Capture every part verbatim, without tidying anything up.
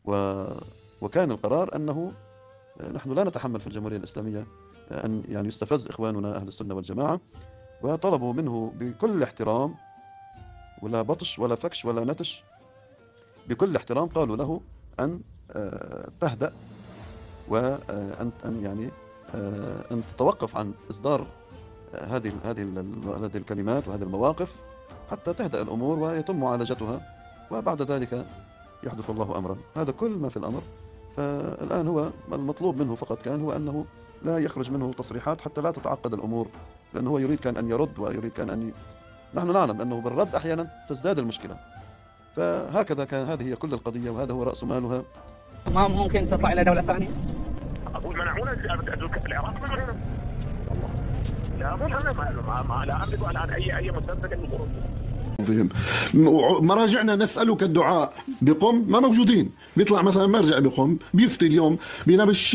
و وكان القرار أنه نحن لا نتحمل في الجمهورية الإسلامية أن يعني يستفز إخواننا أهل السنة والجماعة، وطلبوا منه بكل احترام، ولا بطش ولا فكش ولا نتش، بكل احترام قالوا له أن تهدأ، وأن أن يعني أن تتوقف عن إصدار هذه هذه هذه الكلمات وهذه المواقف حتى تهدأ الأمور ويتم معالجتها، وبعد ذلك يحدث الله أمرا. هذا كل ما في الأمر. فالآن هو المطلوب منه فقط كان هو أنه لا يخرج منه تصريحات حتى لا تتعقد الأمور، لأنه هو يريد كان أن يرد ويريد كان أن ي... نحن نعلم أنه بالرد أحيانا تزداد المشكلة. فهكذا كان، هذه هي كل القضية وهذا هو رأس مالها. ما ممكن تطلع إلى دولة ثانية؟ أقول منعونا العراق، منعونا. لا مو ما ما لا أملك الآن أي أي مسبب للخروج. فهم مراجعنا نسألك الدعاء بقم ما موجودين، بيطلع مثلا مرجع بقم بيفتي اليوم بينبش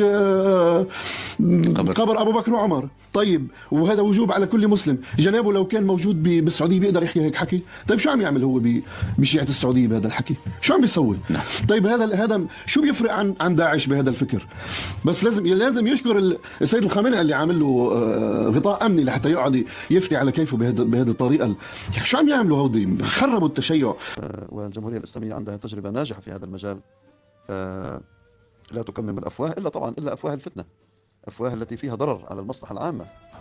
قبر أبو بكر وعمر. طيب وهذا وجوب على كل مسلم. جنابه لو كان موجود بالسعودية بيقدر يحكي هيك حكي؟ طيب شو عم يعمل هو بشيعة السعودية بهذا الحكي؟ شو عم بيسوي؟ طيب هذا هذا شو بيفرق عن عن داعش بهذا الفكر؟ بس لازم لازم يشكر السيد الخامنئي اللي عامل له غطاء أمني لحتى يقعد يفتي على كيفه بهذا بهذه الطريقة. شو عم يعملوا هودي؟ خربوا التشيع. والجمهورية الإسلامية عندها تجربة ناجحة في هذا المجال، فلا تكمم الأفواه إلا طبعا إلا أفواه الفتنة، أفواه التي فيها ضرر على المصلحة العامة.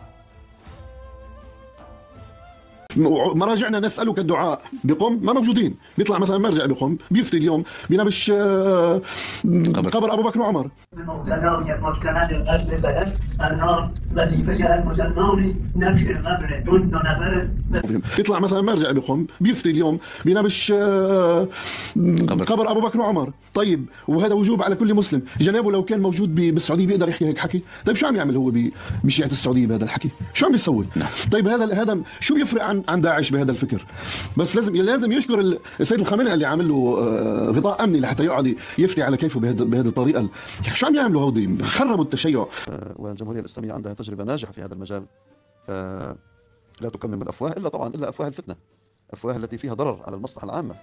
مراجعنا نسألك الدعاء بقم ما موجودين، بيطلع مثلا مرجع بقم بيفتي اليوم بينبش قبر أبو بكر وعمر. المقتدى المجتمع الأسلحة النار وظيفة المسلمون نشر قبر دون نفر. بيطلع مثلا مرجع بقم بيفتي اليوم بينبش قبر أبو بكر وعمر. طيب وهذا وجوب على كل مسلم. جنابه لو كان موجود بالسعودية بيقدر يحكي هيك حكي؟ طيب شو عم يعمل هو بشيعة السعودية بهذا الحكي؟ شو عم بيسوي؟ طيب هذا هذا شو بيفرق عن عن داعش بهذا الفكر؟ بس لازم لازم يشكر السيد الخامنئي اللي عامل له غطاء أمني لحتى يقعد يفتي على كيفه بهذه بهذه الطريقة. شو عم يعملوا هودي؟ خربوا التشيع. والجمهورية الإسلامية عندها تجربة ناجحة في هذا المجال، فلا تكمم الأفواه إلا طبعا إلا أفواه الفتنة، أفواه التي فيها ضرر على المصلحة العامة.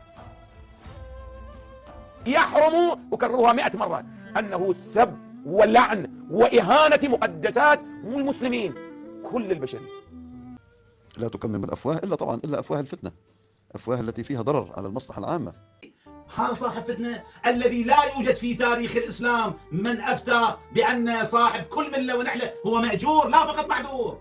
يحرم أكررها مئة مرة أنه سب ولعن وإهانة مقدسات المسلمين كل البشرية. لا تكمم الأفواه إلا طبعا إلا أفواه الفتنة، أفواه التي فيها ضرر على المصلحة العامة. هذا صاحب فتنة الذي لا يوجد في تاريخ الإسلام من أفتى بأن صاحب كل ملة ونحلة هو مأجور لا فقط معذور.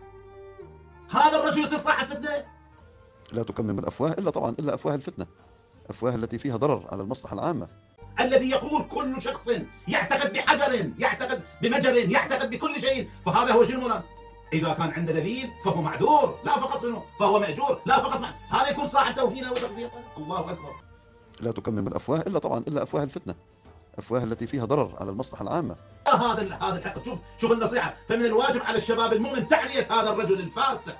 هذا الرجل يصير صاحب فتنة. لا تكمم الأفواه إلا طبعا إلا أفواه الفتنة، أفواه التي فيها ضرر على المصلحة العامة. الذي يقول كل شخص يعتقد بحجر، يعتقد بمجر، يعتقد بكل شيء، فهذا هو شنو؟ إذا كان عنده دليل فهو معذور لا فقط شنو؟ فهو مأجور لا فقط مع... هذا يكون صاحب توهين وتغذية. الله أكبر. لا تكمم الأفواه إلا طبعا إلا أفواه الفتنة، أفواه التي فيها ضرر على المصلحة العامة. هذا هذا الحق. شوف شوف النصيحة. فمن الواجب على الشباب المؤمن تعرية هذا الرجل الفاسق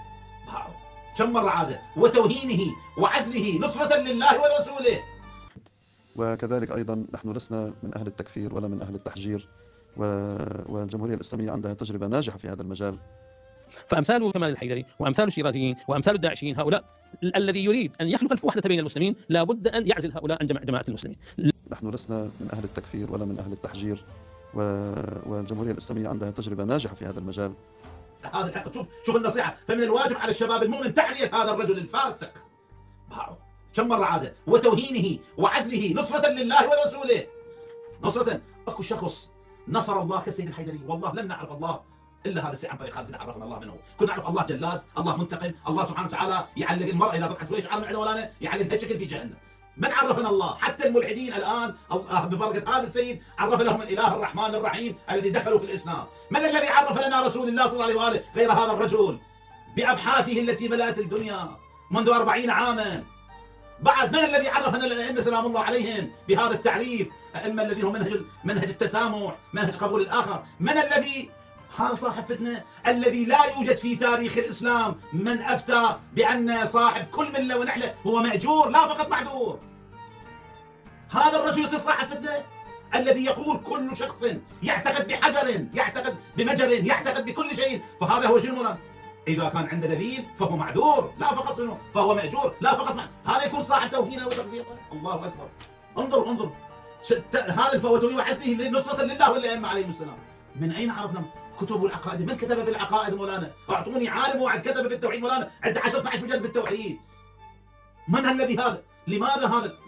كم مرة عاده وتوهينه وعزله نصرة لله ورسوله. وكذلك أيضا نحن لسنا من أهل التكفير ولا من أهل التحجير، والجمهورية الإسلامية عندها تجربة ناجحة في هذا المجال. فأمثال كمال الحيدري وأمثال الشيرازيين وأمثال الداعشيين هؤلاء الذي يريد أن يخلق الوحدة بين المسلمين لا بد أن يعزل هؤلاء عن جماعة المسلمين. نحن لسنا من أهل التكفير ولا من أهل التحجير، والجمهورية الإسلامية عندها تجربة ناجحة في هذا المجال. هذا الحق. شوف شوف النصيحة. فمن الواجب على الشباب المؤمن تعرية هذا الرجل الفاسق كم مرة عاده وتوهينه وعزله نصرة لله ورسوله. نصرة. اكو شخص نصر الله كالسيد الحيدري، والله لن نعرف الله الا هذا الشيء عن طريق هذا عرفنا الله منه. كنا نعرف الله جلاد، الله منتقم، الله سبحانه وتعالى يعلق المرأة اذا قطعت فوق شعر من عند ولانا يعلقها شكل في جهنم. من عرفنا الله؟ حتى الملحدين الان بفرقة هذا السيد عرف لهم الاله الرحمن الرحيم الذي دخلوا في الاسلام. من الذي عرف لنا رسول الله صلى الله عليه واله غير هذا الرجل بابحاثه التي ملأت الدنيا منذ أربعين عاما؟ بعد من الذي عرفنا الائمه سلام الله عليهم بهذا التعريف؟ ائمه الذين هم منهج منهج التسامح، منهج قبول الاخر. من الذي هذا صاحب فتنه الذي لا يوجد في تاريخ الاسلام من افتى بان صاحب كل مله ونحله هو ماجور لا فقط معذور. هذا الرجل يصير صاحب فتنه الذي يقول كل شخص يعتقد بحجر، يعتقد بمجر، يعتقد بكل شيء، فهذا هو شنو؟ إذا كان عنده دليل فهو معذور لا فقط شنو؟ فهو مأجور لا فقط مع... هذا يكون صاحب توهين وتغذية. الله أكبر. انظر انظر هذا الفوتوي وعزله نصرة لله والأئمة عليهم السلام. من أين عرفنا كتب العقائد؟ من كتب بالعقائد مولانا؟ أعطوني عالم واحد كتب في التوحيد مولانا، عنده عشرة اثني عشر مجلد بالتوحيد. من الذي هذا؟ لماذا هذا؟